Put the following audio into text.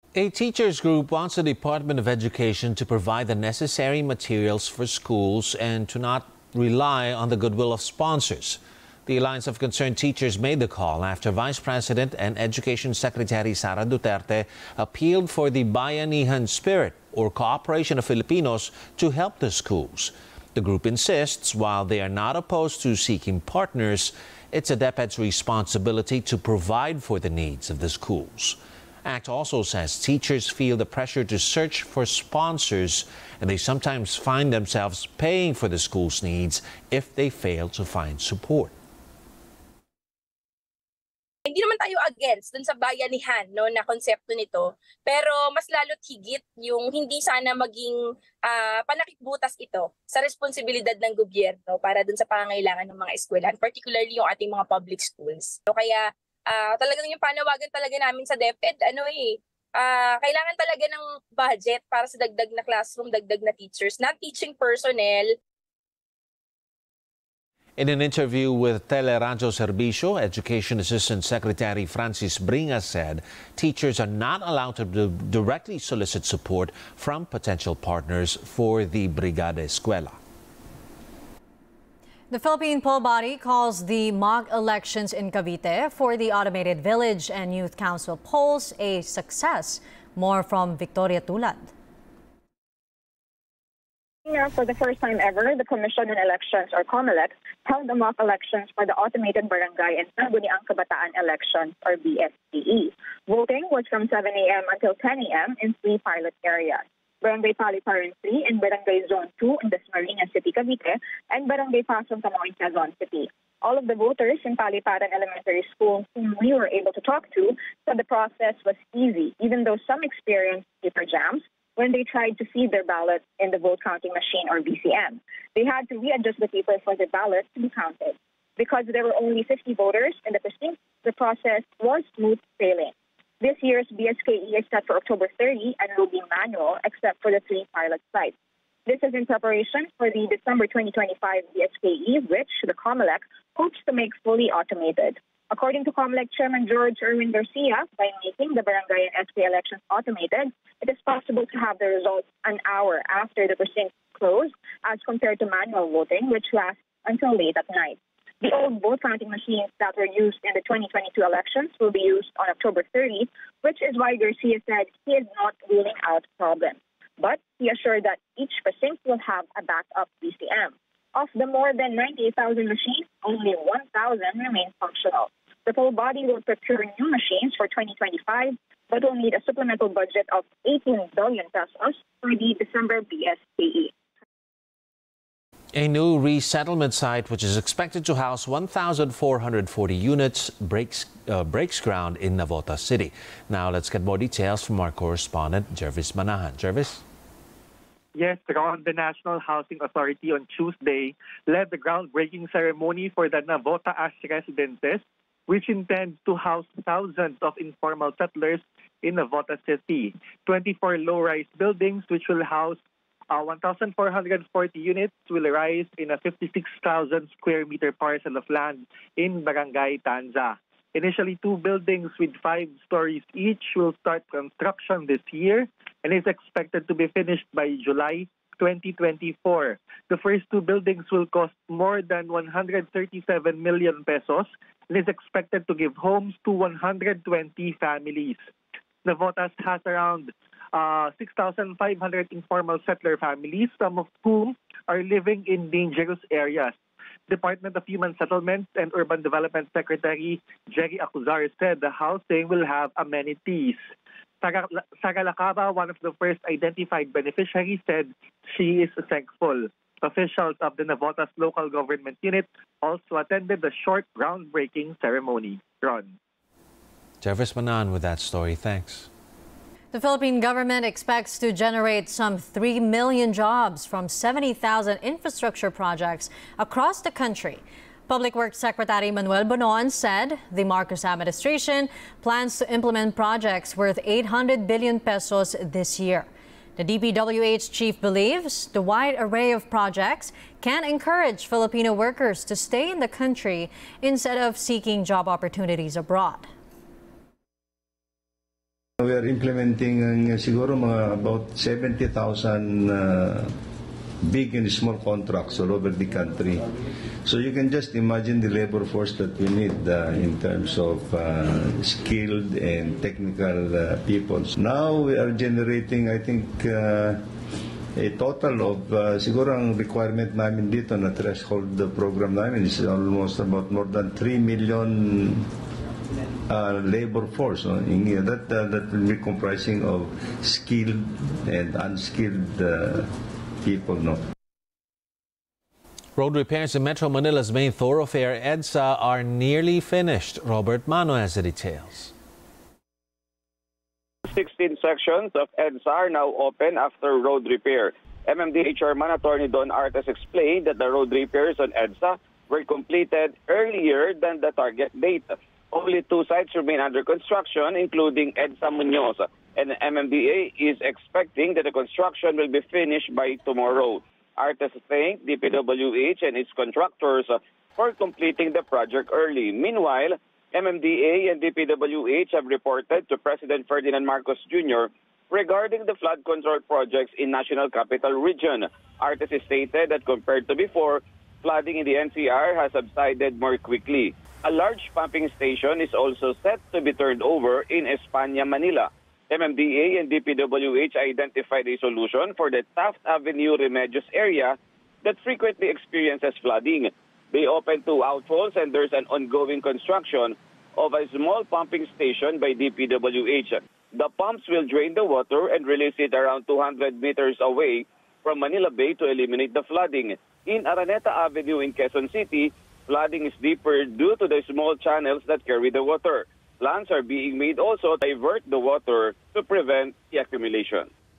A teachers group wants the Department of Education to provide the necessary materials for schools and to not rely on the goodwill of sponsors. The Alliance of Concerned Teachers made the call after Vice President and Education Secretary Sara Duterte appealed for the Bayanihan spirit or cooperation of Filipinos to help the schools. The group insists while they are not opposed to seeking partners, it's a DepEd's responsibility to provide for the needs of the schools. ACT also says teachers feel the pressure to search for sponsors and they sometimes find themselves paying for the school's needs if they fail to find support. Hindi naman tayo against dun sa bayanihan na konsepto nito, pero mas lalo't higit yung hindi sana maging panakikbutas ito sa responsibilidad ng gobyerno para dun sa pangangailangan ng mga eskwelahan, particularly yung ating mga public schools. So kaya talagang yung panawagan talaga namin sa DepEd, kailangan talaga ng budget para sa dagdag na classroom, dagdag na teachers, non-teaching personnel. In an interview with Teleradyo Servicio, Education Assistant Secretary Francis Bringas said teachers are not allowed to directly solicit support from potential partners for the Brigada Eskwela. The Philippine poll body calls the mock elections in Cavite for the automated village and youth council polls a success. More from Victoria Tulad. For the first time ever, the Commission on Elections, or COMELEC, held the mock elections for the automated barangay and Sangguniang Kabataan elections, or BSCE. Voting was from 7 a.m. until 10 a.m. in 3 pilot areas: Barangay Paliparan 3 and Barangay Zone 2 in Dasmariñas City, Cavite, and Barangay Pasong Tamo in Quezon City. All of the voters in Paliparan Elementary School whom we were able to talk to said the process was easy, even though some experienced paper jams when they tried to feed their ballot in the vote counting machine, or VCM. They had to readjust the paper for the ballot to be counted. Because there were only 50 voters in the precinct, the process was smooth sailing. This year's BSKE is set for October 30 and will be manual except for the 3 pilot sites. This is in preparation for the December 2025 BSKE, which the COMELEC hopes to make fully automated. According to COMELEC Chairman George Erwin Garcia, by making the barangay and SK elections automated, it is possible to have the results an hour after the precinct closed as compared to manual voting, which lasts until late at night. The old vote counting machines that were used in the 2022 elections will be used on October 30, which is why Garcia said he is not ruling out problems. But he assured that each precinct will have a backup VCM. Of the more than 98,000 machines, only 1,000 remain functional. The full body will procure new machines for 2025, but will need a supplemental budget of 18 billion pesos for the December BSKE. A new resettlement site, which is expected to house 1,440 units, breaks ground in Navotas City. Now let's get more details from our correspondent, Jervis Manahan. Jervis? Yes, Ron, the National Housing Authority on Tuesday led the groundbreaking ceremony for the Navotas residences, which intends to house thousands of informal settlers in Navotas City. 24 low-rise buildings, which will house 1,440 units, will rise in a 56,000 square meter parcel of land in Barangay Tanza. Initially, 2 buildings with 5 stories each will start construction this year and is expected to be finished by July 2024. The first 2 buildings will cost more than 137 million pesos and is expected to give homes to 120 families. Navotas has around 6,500 informal settler families, some of whom are living in dangerous areas. Department of Human Settlements and Urban Development Secretary Jerry Acuzar said the housing will have amenities. Sara Lacaba, one of the first identified beneficiaries, said she is thankful. Officials of the Navotas local government unit also attended the short groundbreaking ceremony. Ron. Jervis Manan with that story. Thanks. The Philippine government expects to generate some 3 million jobs from 70,000 infrastructure projects across the country. Public Works Secretary Manuel Bonoan said the Marcos administration plans to implement projects worth 800 billion pesos this year. The DPWH chief believes the wide array of projects can encourage Filipino workers to stay in the country instead of seeking job opportunities abroad. We are implementing siguro mga about 70,000 big and small contracts all over the country. So you can just imagine the labor force that we need in terms of skilled and technical people. Now we are generating, I think, a total of, siguro ang requirement namin dito na threshold program namin is almost about more than 3 million labor force. That will be comprising of skilled and unskilled people. Road repairs in Metro Manila's main thoroughfare, EDSA, are nearly finished. Robert Mano has the details. 16 sections of EDSA are now open after road repair. MMDA Chairman Attorney Don Artes explained that the road repairs on EDSA were completed earlier than the target date. Only 2 sites remain under construction, including EDSA Muñoz, and MMDA is expecting that the construction will be finished by tomorrow. Artes thanked DPWH and its contractors for completing the project early. Meanwhile, MMDA and DPWH have reported to President Ferdinand Marcos Jr. regarding the flood control projects in National Capital Region. Artes stated that compared to before, flooding in the NCR has subsided more quickly. A large pumping station is also set to be turned over in España, Manila. MMDA and DPWH identified a solution for the Taft Avenue Remedios area that frequently experiences flooding. They opened 2 outfalls and there's an ongoing construction of a small pumping station by DPWH. The pumps will drain the water and release it around 200 meters away from Manila Bay to eliminate the flooding. In Araneta Avenue in Quezon City, flooding is deeper due to the small channels that carry the water. Plans are being made also to divert the water to prevent the accumulation.